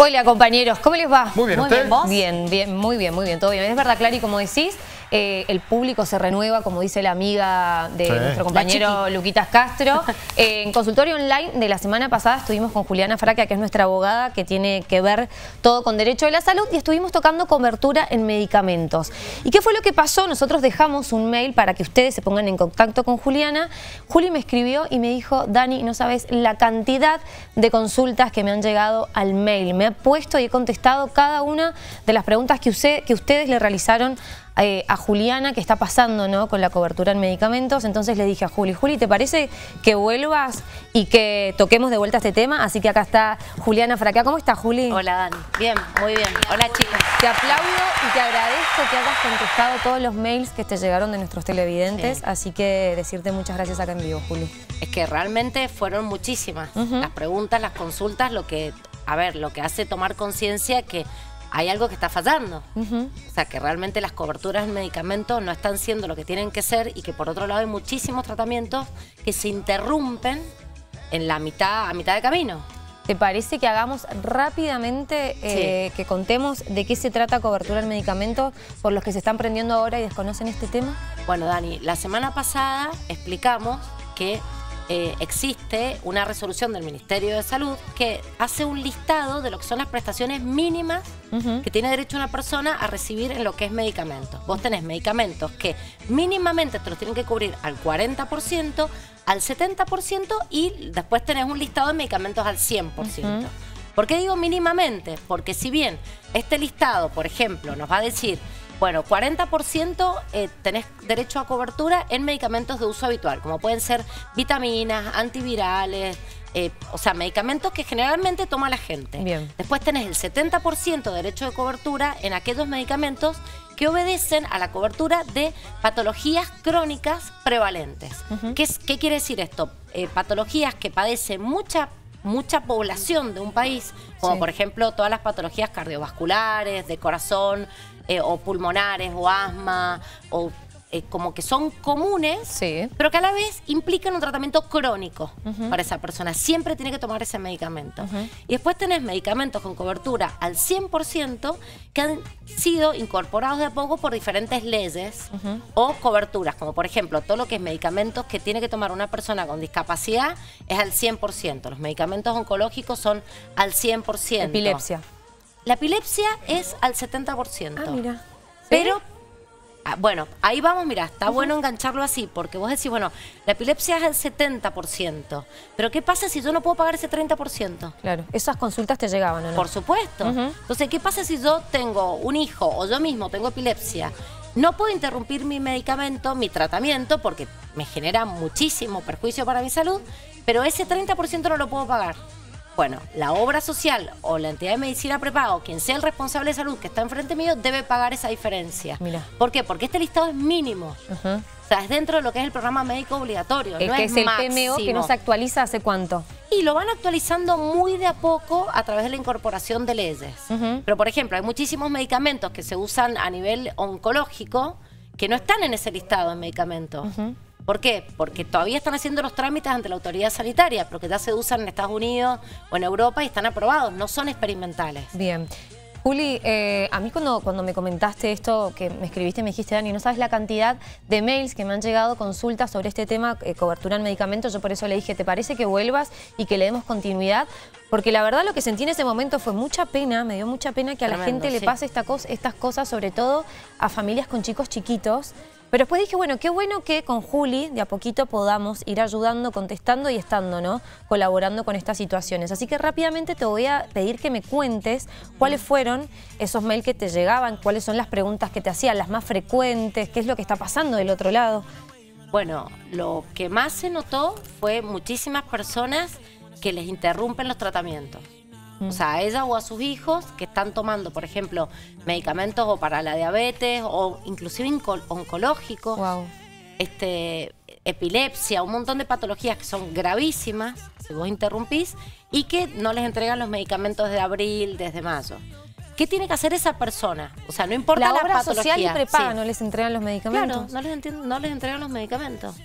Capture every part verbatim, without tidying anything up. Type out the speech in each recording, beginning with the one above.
Hola compañeros, ¿cómo les va? Muy bien, muy ¿usted? Bien, ¿vos? Bien, bien, muy bien, muy bien, todo bien. Es verdad, Clary, como decís, eh, el público se renueva, como dice la amiga de Sí. nuestro compañero Luquitas Castro. Eh, en consultorio online de la semana pasada estuvimos con Juliana Fraca, que es nuestra abogada, que tiene que ver todo con derecho de la salud, y estuvimos tocando cobertura en medicamentos. ¿Y qué fue lo que pasó? Nosotros dejamos un mail para que ustedes se pongan en contacto con Juliana. Juli me escribió y me dijo: Dani, no sabes la cantidad de consultas que me han llegado al mail. Me he puesto y he contestado cada una de las preguntas que, usted, que ustedes le realizaron eh, a Juliana, que está pasando, ¿no?, con la cobertura en medicamentos. Entonces le dije a Juli: Juli, ¿te parece que vuelvas y que toquemos de vuelta este tema? Así que acá está Juliana Fraca. ¿Cómo estás, Juli? Hola, Dani. Bien, muy bien. Hola, chicas. Te aplaudo y te agradezco que hayas contestado todos los mails que te llegaron de nuestros televidentes. Sí. Así que decirte muchas gracias acá en vivo, Juli. Es que realmente fueron muchísimas. Uh-huh. Las preguntas, las consultas, lo que, a ver, lo que hace tomar conciencia que hay algo que está fallando. Uh-huh. O sea, que realmente las coberturas en medicamentos no están siendo lo que tienen que ser, y que por otro lado hay muchísimos tratamientos que se interrumpen en la mitad, a mitad de camino. ¿Te parece que hagamos rápidamente, eh, sí. que contemos de qué se trata cobertura en medicamentos por los que se están prendiendo ahora y desconocen este tema? Bueno, Dani, la semana pasada explicamos que eh, existe una resolución del Ministerio de Salud que hace un listado de lo que son las prestaciones mínimas uh-huh. que tiene derecho una persona a recibir en lo que es medicamentos. Vos tenés medicamentos que mínimamente te los tienen que cubrir al cuarenta por ciento, al setenta por ciento, y después tenés un listado de medicamentos al cien por ciento. Uh-huh. ¿Por qué digo mínimamente? Porque si bien este listado, por ejemplo, nos va a decir, bueno, cuarenta por ciento eh, tenés derecho a cobertura en medicamentos de uso habitual, como pueden ser vitaminas, antivirales, eh, o sea, medicamentos que generalmente toma la gente. Bien. Después tenés el setenta por ciento de derecho de cobertura en aquellos medicamentos que obedecen a la cobertura de patologías crónicas prevalentes. Uh-huh. ¿Qué, es, ¿Qué quiere decir esto? Eh, patologías que padece mucha mucha población de un país, como sí. por ejemplo todas las patologías cardiovasculares, de corazón, eh, o pulmonares, o asma, o eh, como que son comunes, sí. pero que a la vez implican un tratamiento crónico uh-huh. para esa persona. Siempre tiene que tomar ese medicamento. Uh-huh. Y después tenés medicamentos con cobertura al cien por ciento que han sido incorporados de a poco por diferentes leyes uh-huh. o coberturas, como por ejemplo todo lo que es medicamentos que tiene que tomar una persona con discapacidad es al cien por ciento. Los medicamentos oncológicos son al cien por ciento. Epilepsia. La epilepsia es al setenta por ciento. Ah, mira. ¿Sí? Pero Ah, bueno, ahí vamos, mira, está uh-huh. bueno engancharlo así, porque vos decís, bueno, la epilepsia es el setenta por ciento, pero ¿qué pasa si yo no puedo pagar ese treinta por ciento? Claro, esas consultas te llegaban, ¿o no? Por supuesto. Uh-huh. Entonces, ¿qué pasa si yo tengo un hijo o yo mismo tengo epilepsia? No puedo interrumpir mi medicamento, mi tratamiento, porque me genera muchísimo perjuicio para mi salud, pero ese treinta por ciento no lo puedo pagar. Bueno, la obra social o la entidad de medicina prepago, quien sea el responsable de salud que está enfrente mío, debe pagar esa diferencia. Mira. ¿Por qué? Porque este listado es mínimo. Uh-huh. O sea, es dentro de lo que es el programa médico obligatorio. El no que es, es el máximo. P M O, que no se actualiza ¿hace cuánto? Y lo van actualizando muy de a poco a través de la incorporación de leyes. Uh-huh. Pero, por ejemplo, hay muchísimos medicamentos que se usan a nivel oncológico que no están en ese listado de medicamentos. Uh-huh. ¿Por qué? Porque todavía están haciendo los trámites ante la autoridad sanitaria, pero que ya se usan en Estados Unidos o en Europa y están aprobados, no son experimentales. Bien. Juli, eh, a mí cuando, cuando me comentaste esto, que me escribiste, me dijiste, Dani, no sabes la cantidad de mails que me han llegado, consultas sobre este tema, eh, cobertura en medicamentos. Yo por eso le dije, ¿te parece que vuelvas y que le demos continuidad? Porque la verdad lo que sentí en ese momento fue mucha pena, me dio mucha pena que a Tremendo, la gente le sí. pase esta cosa, estas cosas, sobre todo a familias con chicos chiquitos. Pero después dije, bueno, qué bueno que con Juli de a poquito podamos ir ayudando, contestando y estando, ¿no?, colaborando con estas situaciones. Así que rápidamente te voy a pedir que me cuentes cuáles fueron esos mails que te llegaban, cuáles son las preguntas que te hacían, las más frecuentes, qué es lo que está pasando del otro lado. Bueno, lo que más se notó fue muchísimas personas que les interrumpen los tratamientos. O sea, a ella o a sus hijos que están tomando, por ejemplo, medicamentos o para la diabetes o inclusive oncológicos, wow. este, epilepsia, un montón de patologías que son gravísimas, si vos interrumpís, y que no les entregan los medicamentos desde abril, desde mayo. ¿Qué tiene que hacer esa persona? O sea, no importa la, la obra patología. social y prepaga, sí. no les entregan los medicamentos. Claro, no les, no les entregan los medicamentos. Oh.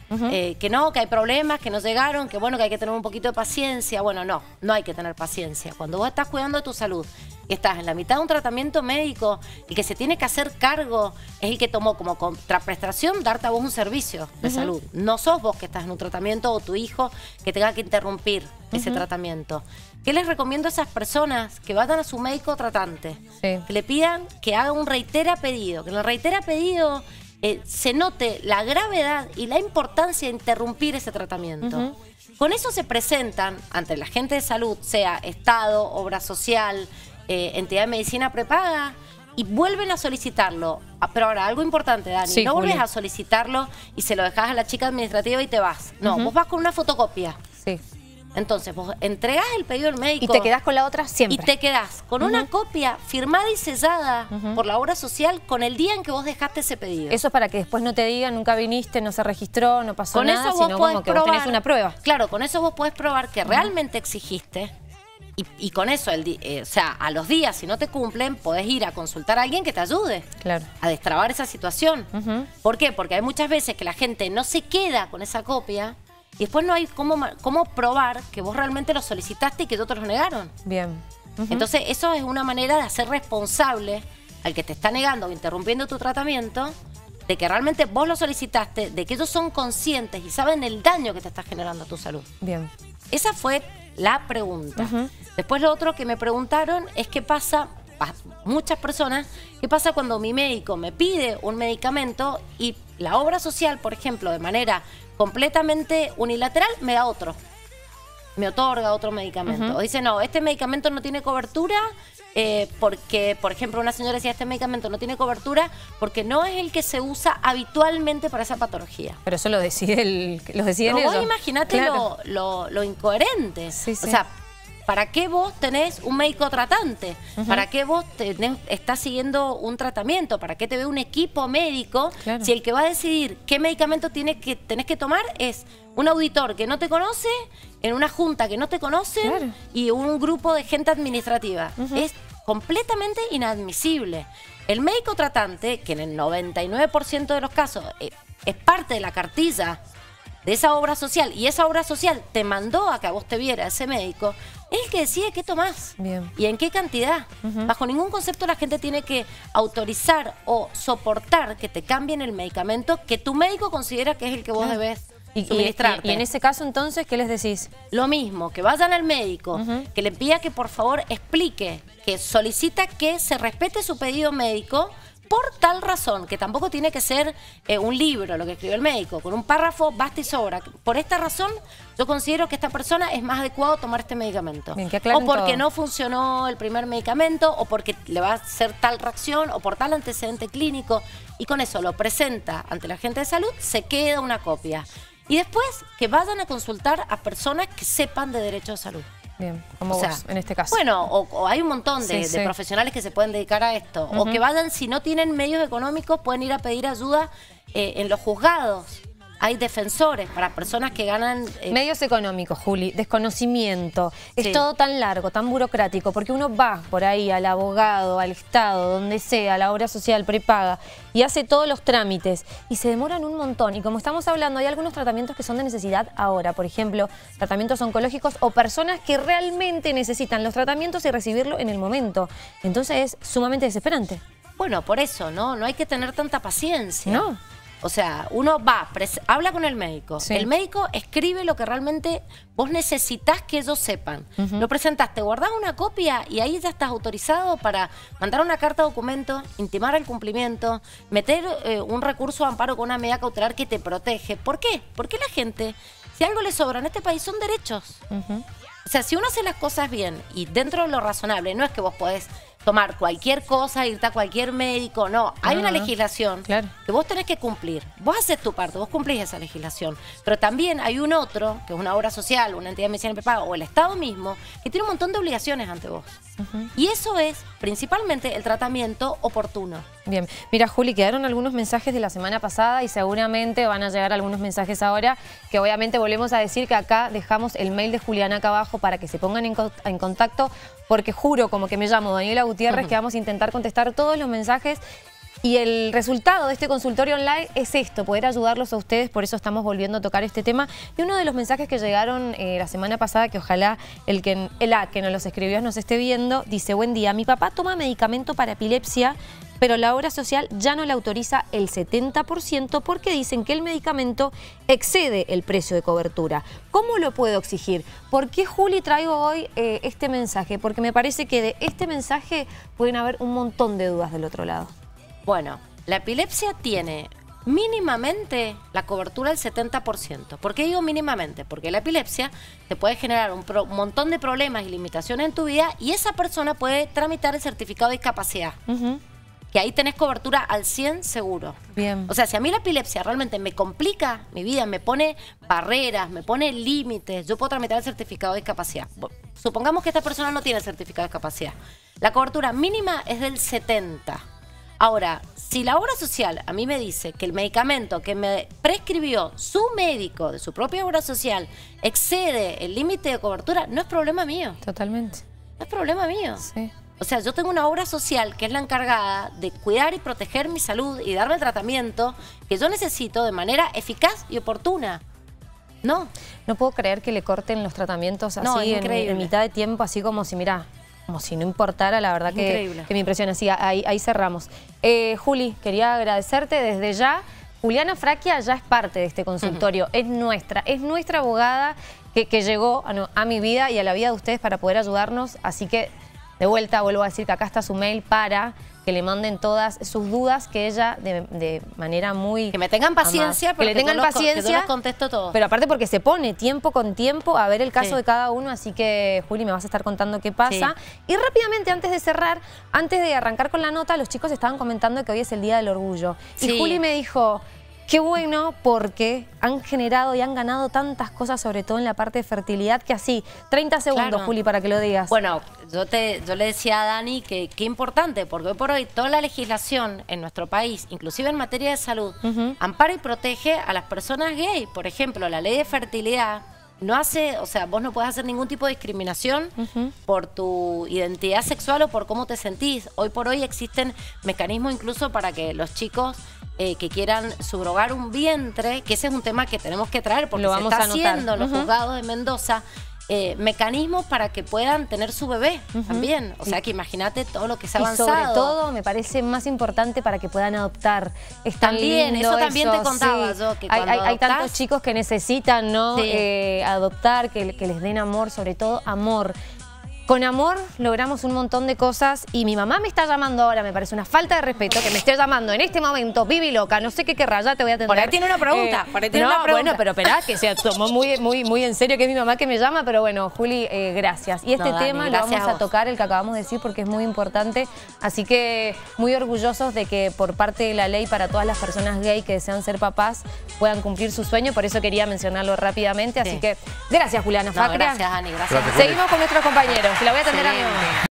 Uh-huh. eh, que no, que hay problemas, que no llegaron, que bueno, que hay que tener un poquito de paciencia. Bueno, no, no hay que tener paciencia. Cuando vos estás cuidando de tu salud y estás en la mitad de un tratamiento médico, el que se tiene que hacer cargo es el que tomó como contraprestación darte a vos un servicio de uh-huh. salud. No sos vos que estás en un tratamiento o tu hijo que tenga que interrumpir uh-huh. ese tratamiento. ¿Qué les recomiendo a esas personas? Que vayan a su médico tratante, sí. que le pidan que haga un reitera pedido, que en el reitera pedido eh, se note la gravedad y la importancia de interrumpir ese tratamiento. Uh-huh. Con eso se presentan ante la gente de salud, sea Estado, obra social, eh, entidad de medicina prepaga, y vuelven a solicitarlo. Pero ahora, algo importante, Dani, sí, no vuelves Julia. a solicitarlo y se lo dejas a la chica administrativa y te vas. No, uh-huh. vos vas con una fotocopia. Sí. Entonces, vos entregás el pedido al médico. Y te quedás con la otra siempre. Y te quedás con uh-huh. una copia firmada y sellada uh-huh. por la obra social con el día en que vos dejaste ese pedido. Eso para que después no te digan, nunca viniste, no se registró, no pasó con nada, eso vos sino podés como que probar, vos tenés una prueba. Claro, con eso vos podés probar que uh-huh. realmente exigiste. Y, y con eso, el, eh, o sea, a los días, si no te cumplen, podés ir a consultar a alguien que te ayude claro. a destrabar esa situación. Uh-huh. ¿Por qué? Porque hay muchas veces que la gente no se queda con esa copia y después no hay cómo, cómo probar que vos realmente lo solicitaste y que otros lo negaron. Bien. Uh-huh. Entonces, eso es una manera de hacer responsable al que te está negando o interrumpiendo tu tratamiento, de que realmente vos lo solicitaste, de que ellos son conscientes y saben el daño que te está generando a tu salud. Bien. Esa fue la pregunta. Uh-huh. Después lo otro que me preguntaron es qué pasa, muchas personas, qué pasa cuando mi médico me pide un medicamento y la obra social, por ejemplo, de manera completamente unilateral, me da otro. Me otorga otro medicamento. Uh-huh. O dice, no, este medicamento no tiene cobertura eh, porque, por ejemplo, una señora decía, este medicamento no tiene cobertura porque no es el que se usa habitualmente para esa patología. Pero eso lo decide el, lo deciden Pero ellos. Vos imaginate claro. lo, lo, lo incoherente. Sí, sí. O sea, ¿para qué vos tenés un médico tratante? Uh-huh. ¿Para qué vos tenés, estás siguiendo un tratamiento? ¿Para qué te ve un equipo médico? Claro. Si el que va a decidir qué medicamento tienes que, tenés que tomar es un auditor que no te conoce, en una junta que no te conoce claro. y un grupo de gente administrativa. Uh-huh. Es completamente inadmisible. El médico tratante, que en el noventa y nueve por ciento de los casos es, es parte de la cartilla de esa obra social, y esa obra social te mandó a que a vos te viera ese médico, es el que decide qué tomás Bien. y en qué cantidad. Uh-huh. Bajo ningún concepto la gente tiene que autorizar o soportar que te cambien el medicamento que tu médico considera que es el que vos claro. debes y, suministrarte. Y, y en ese caso, entonces, ¿qué les decís? Lo mismo, que vayan al médico, uh-huh. que le pida que por favor explique, que solicita que se respete su pedido médico por tal razón, que tampoco tiene que ser eh, un libro lo que escribió el médico, con un párrafo basta y sobra. Por esta razón, yo considero que esta persona es más adecuado tomar este medicamento. Bien, que o porque todo. no funcionó el primer medicamento, o porque le va a hacer tal reacción, o por tal antecedente clínico. Y con eso lo presenta ante la gente de salud, se queda una copia. Y después que vayan a consultar a personas que sepan de derecho de salud. Bien, como o sea, vos, en este caso. Bueno, o, o hay un montón de, sí, sí. de profesionales que se pueden dedicar a esto. Uh-huh. O que vayan, si no tienen medios económicos, pueden ir a pedir ayuda eh, en los juzgados. Hay defensores para personas que ganan... Eh... Medios económicos, Juli, desconocimiento. Es sí. todo tan largo, tan burocrático, porque uno va por ahí al abogado, al Estado, donde sea, a la obra social prepaga, y hace todos los trámites, y se demoran un montón. Y como estamos hablando, hay algunos tratamientos que son de necesidad ahora. Por ejemplo, tratamientos oncológicos o personas que realmente necesitan los tratamientos y recibirlo en el momento. Entonces es sumamente desesperante. Bueno, por eso, ¿no? No hay que tener tanta paciencia. No. O sea, uno va, habla con el médico. Sí. El médico escribe lo que realmente vos necesitas que ellos sepan. Uh-huh. Lo presentaste, guardás una copia y ahí ya estás autorizado para mandar una carta de documento, intimar el cumplimiento, meter eh, un recurso de amparo con una medida cautelar que te protege. ¿Por qué? Porque la gente, si algo le sobra en este país, son derechos. Uh-huh. O sea, si uno hace las cosas bien y dentro de lo razonable, no es que vos podés tomar cualquier cosa, irte a cualquier médico, no. Hay uh-huh. una legislación claro. que vos tenés que cumplir. Vos haces tu parte, vos cumplís esa legislación. Pero también hay un otro, que es una obra social, una entidad de medicina prepaga, o el Estado mismo, que tiene un montón de obligaciones ante vos. Uh-huh. Y eso es principalmente el tratamiento oportuno. Bien. Mira, Juli, quedaron algunos mensajes de la semana pasada y seguramente van a llegar algunos mensajes ahora, que obviamente volvemos a decir que acá dejamos el mail de Juliana acá abajo para que se pongan en, co en contacto, porque juro, como que me llamo Daniela Gutiérrez, uh-huh. que vamos a intentar contestar todos los mensajes Y el resultado de este consultorio online es esto, poder ayudarlos a ustedes, por eso estamos volviendo a tocar este tema. Y uno de los mensajes que llegaron eh, la semana pasada, que ojalá el que, el A que nos los escribió nos esté viendo, dice: buen día, mi papá toma medicamento para epilepsia, pero la obra social ya no le autoriza el setenta por ciento porque dicen que el medicamento excede el precio de cobertura. ¿Cómo lo puedo exigir? ¿Por qué, Juli, traigo hoy eh, este mensaje? Porque me parece que de este mensaje pueden haber un montón de dudas del otro lado. Bueno, la epilepsia tiene mínimamente la cobertura del setenta por ciento. ¿Por qué digo mínimamente? Porque la epilepsia te puede generar un, pro, un montón de problemas y limitaciones en tu vida y esa persona puede tramitar el certificado de discapacidad. Uh-huh. Que ahí tenés cobertura al cien seguro. Bien. O sea, si a mí la epilepsia realmente me complica mi vida, me pone barreras, me pone límites, yo puedo tramitar el certificado de discapacidad. Supongamos que esta persona no tiene el certificado de discapacidad. La cobertura mínima es del setenta por ciento. Ahora, si la obra social a mí me dice que el medicamento que me prescribió su médico de su propia obra social excede el límite de cobertura, no es problema mío. Totalmente. No es problema mío. Sí. O sea, yo tengo una obra social que es la encargada de cuidar y proteger mi salud y darme el tratamiento que yo necesito de manera eficaz y oportuna. No. No puedo creer que le corten los tratamientos así No, es en, increíble. en mitad de tiempo, así como si, mirá, como si no importara, la verdad que, que me impresiona. Sí, ahí, ahí cerramos. Eh, Juli, quería agradecerte desde ya. Juliana Fracchia ya es parte de este consultorio, uh-huh. es nuestra, es nuestra abogada que, que llegó a, a mi vida y a la vida de ustedes para poder ayudarnos, así que de vuelta vuelvo a decir que acá está su mail para que le manden todas sus dudas, que ella de, de manera muy... Que me tengan paciencia, que le tengan yo paciencia, los, que yo los contesto todo. Pero aparte porque se pone tiempo con tiempo a ver el caso sí. de cada uno, así que Juli, me vas a estar contando qué pasa. Sí. Y rápidamente, antes de cerrar, antes de arrancar con la nota, los chicos estaban comentando que hoy es el Día del Orgullo. Sí. Y Juli me dijo... Qué bueno, porque han generado y han ganado tantas cosas, sobre todo en la parte de fertilidad, que así, treinta segundos, claro. Juli, para que lo digas. Bueno, yo, te, yo le decía a Dani que qué importante, porque hoy por hoy toda la legislación en nuestro país, inclusive en materia de salud, uh-huh. ampara y protege a las personas gay. Por ejemplo, la ley de fertilidad no hace, o sea, vos no podés hacer ningún tipo de discriminación uh-huh. por tu identidad sexual o por cómo te sentís. Hoy por hoy existen mecanismos incluso para que los chicos... Eh, que quieran subrogar un vientre, que ese es un tema que tenemos que traer porque lo se vamos está a anotar. haciendo en los uh-huh. juzgados de Mendoza, eh, mecanismos para que puedan tener su bebé uh-huh. también. O sea que imagínate todo lo que se ha avanzado. Y sobre todo, me parece más importante para que puedan adoptar. Es tan también, lindo eso también eso, te contaba sí. yo. Que hay, hay, adoptás, hay tantos chicos que necesitan, ¿no? Sí. Eh, adoptar, que, que les den amor, sobre todo amor. Con amor logramos un montón de cosas y mi mamá me está llamando ahora, me parece una falta de respeto que me esté llamando en este momento, Vivi loca, no sé qué querrá, ya te voy a atender. Por ahí tiene una pregunta, eh, por ahí tiene no, una pregunta. Bueno, pero esperá, que se tomó muy, muy, muy en serio que es mi mamá que me llama, pero bueno, Juli, eh, gracias. Y este no, Dani, tema lo vamos a, a tocar, el que acabamos de decir, porque es muy importante, así que muy orgullosos de que por parte de la ley para todas las personas gay que desean ser papás puedan cumplir su sueño, por eso quería mencionarlo rápidamente, así sí. que gracias, Juliana no, Fracchia. Gracias, Dani, gracias. Seguimos con nuestros compañeros, que la voy a atender a mi mamá.